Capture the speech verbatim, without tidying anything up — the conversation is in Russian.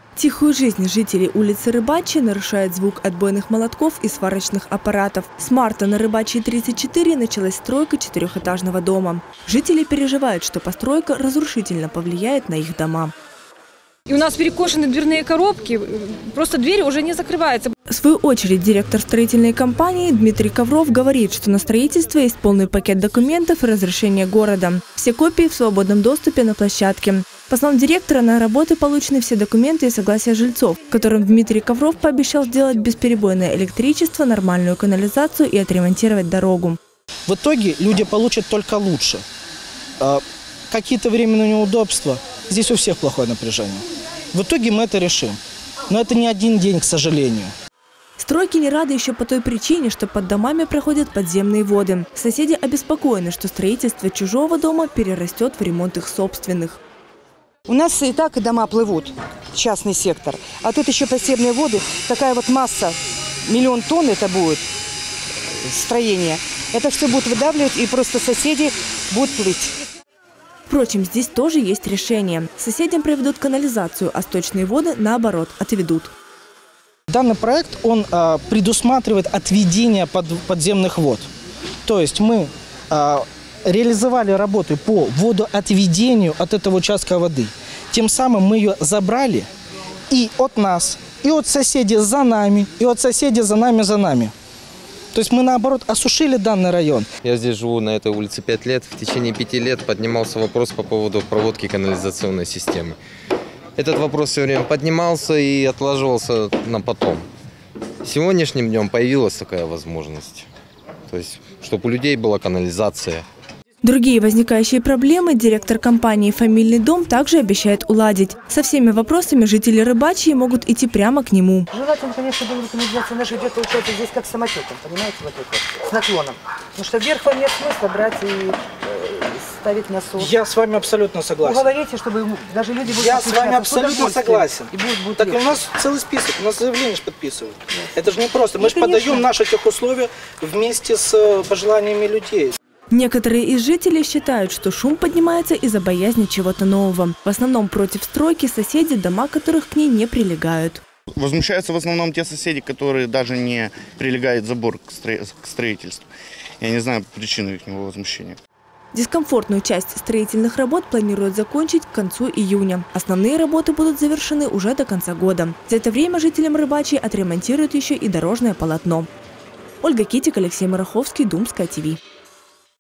Тихую жизнь жителей улицы Рыбачьей нарушает звук отбойных молотков и сварочных аппаратов. С марта на Рыбачьей тридцать четыре началась стройка четырехэтажного дома. Жители переживают, что постройка разрушительно повлияет на их дома. И у нас перекошены дверные коробки, просто двери уже не закрываются. В свою очередь директор строительной компании Дмитрий Ковров говорит, что на строительство есть полный пакет документов и разрешения города. Все копии в свободном доступе на площадке. По словам директора, на работы получены все документы и согласия жильцов, которым Дмитрий Ковров пообещал сделать бесперебойное электричество, нормальную канализацию и отремонтировать дорогу. В итоге люди получат только лучше. Какие-то временные неудобства. Здесь у всех плохое напряжение. В итоге мы это решим. Но это не один день, к сожалению. Стройки не рады еще по той причине, что под домами проходят подземные воды. Соседи обеспокоены, что строительство чужого дома перерастет в ремонт их собственных. У нас и так дома плывут, частный сектор. А тут еще подземные воды, такая вот масса, миллион тонн это будет строение. Это все будет выдавливать, и просто соседи будут плыть. Впрочем, здесь тоже есть решение. Соседям проведут канализацию, а сточные воды, наоборот, отведут. Данный проект, он а, предусматривает отведение под, подземных вод. То есть мы а, реализовали работы по водоотведению от этого участка воды. Тем самым мы ее забрали и от нас, и от соседей за нами, и от соседей за нами, за нами. То есть мы, наоборот, осушили данный район. Я здесь живу на этой улице пять лет. В течение пяти лет поднимался вопрос по поводу проводки канализационной системы. Этот вопрос все время поднимался и отложивался на потом. Сегодняшним днем появилась такая возможность. То есть, чтобы у людей была канализация. Другие возникающие проблемы директор компании «Фамильный дом» также обещает уладить. Со всеми вопросами жители Рыбачьей могут идти прямо к нему. Желательно, конечно, было канализация наша идет, получается, здесь как самотеком, понимаете, вот это, с наклоном. Потому что вверх вам нет смысла брать и э, ставить насос. Я с вами абсолютно согласен. Уговорите, чтобы даже люди будут... Я с вами абсолютно согласен. И будут, будут так легче. У нас целый список, у нас заявление же подписывают. Yes. Это же не просто. Мы же подаем наши тех условия вместе с пожеланиями людей. Некоторые из жителей считают, что шум поднимается из-за боязни чего-то нового. В основном против стройки соседи, дома которых к ней не прилегают. Возмущаются в основном те соседи, которые даже не прилегают забор к строительству. Я не знаю причину их возмущения. Дискомфортную часть строительных работ планируют закончить к концу июня. Основные работы будут завершены уже до конца года. За это время жителям Рыбачьей отремонтируют еще и дорожное полотно. Ольга Китик, Алексей Мараховский, Думская ТВ.